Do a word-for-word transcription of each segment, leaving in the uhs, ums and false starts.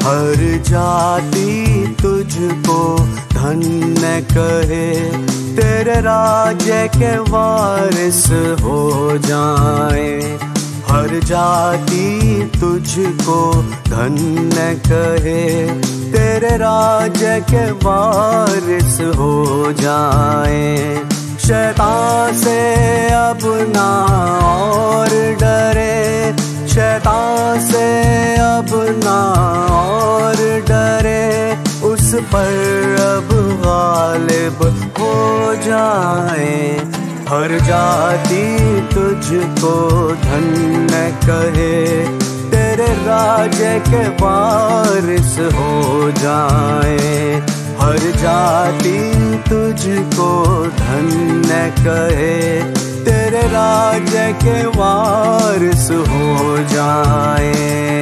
हर जाति तुझको धन्य कहे, तेरे राज्य के वारिस हो जाए। हर जाति तुझको धन्य कहे, तेरे राज्य के वारिस हो जाए। शैतान से अब ना और डरे, शैतान से अब ना और डरे, उस पर अब गालिब हो जाए। हर जाति तुझको धन्य कहे, तेरे राज्य के वारिस हो जाए। हर जाति तुझको धन्य कहे, तेरे राज्य के वारिस हो जाए।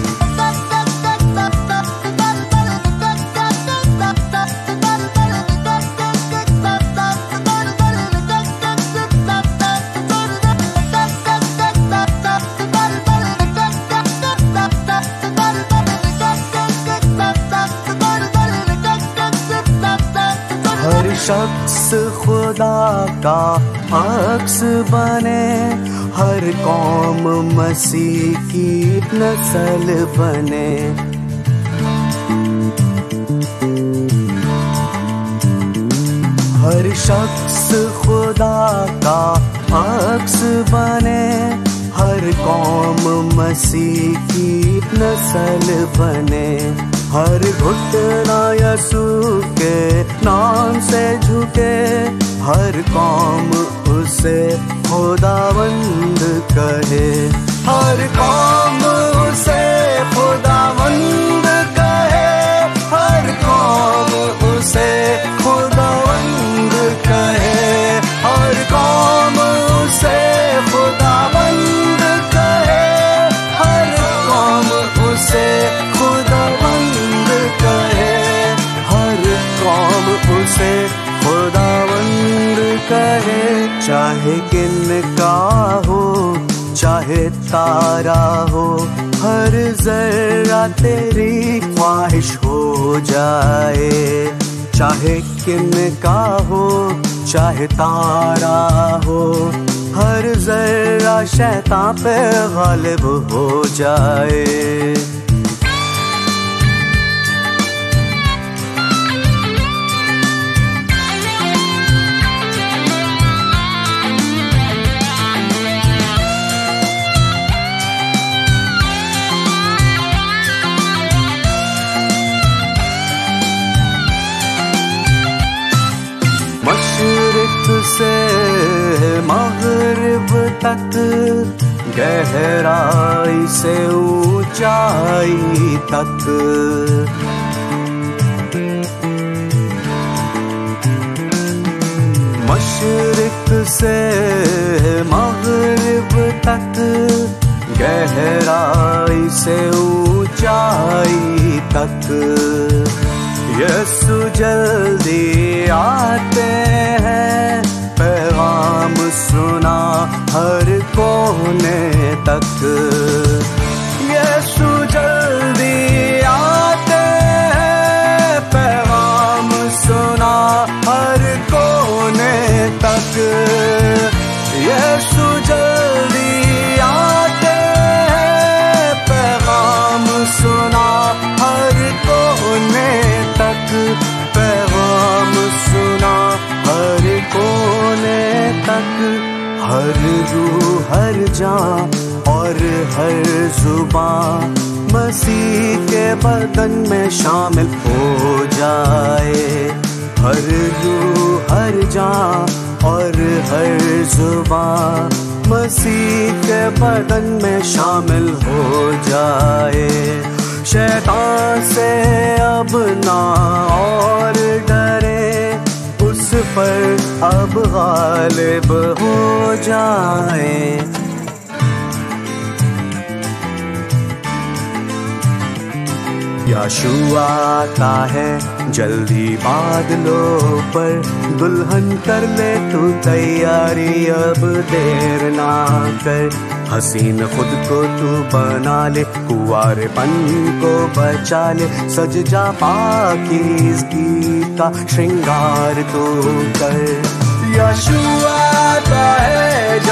हर शख्स खुदा का अक्स बने, हर कौम मसीह की नस्ल बने। हर शख्स खुदा का अक्स बने, हर कौम मसीह की नस्ल बने। हर घुटना यीशु के नाम से झुके, हर कौम उसे खुदावंद कहे। हर कौम उसे खुदावंद कहे, हर कौम उसे खुदावंद कहे। हर कौम उसे खुदावंद कहे, हर कौम उसे खुदावंद कहे। हर कौम उसे खुदावंद कहे। चाहे किनका हो, चाहे तारा हो, हर जर्रा तेरी ख्वाहिश हो जाए। चाहे किनका हो, चाहे तारा हो, हर जर्रा शैतान पे गालिब हो जाए। मशरिक से मगरिब तक, गहराई से ऊंचाई तक। मशरिक से मगरिब तक, गहराई से ऊंचाई तक। यीशु जल्दी आते हैं, पैगाम सुना हर कोने तक। यीशु जल्दी आते हैं, पैगाम सुना हर कोने तक। यीशु जल्दी आते हैं, पैगाम सुना हर कोने तक। पैगाम सुना हर कोने तक। हर रूह, हर जान और हर जुबान मसीह के बदन में शामिल हो जाए। हर रूह, हर जान और हर जुबान मसीह के बदन में शामिल हो जाए। शैतान से अब ना और डरे, उस पर अब गालिब हो जाए। यीशु आता है जल्दी बादलों पर, दुल्हन कर ले तू तैयारी अब देर ना कर। हसीन खुद को तू बना ले, कुंवारेपन को बचा ले, सज जा पाकीज़गी का श्रृंगार तू कर। यीशु आता है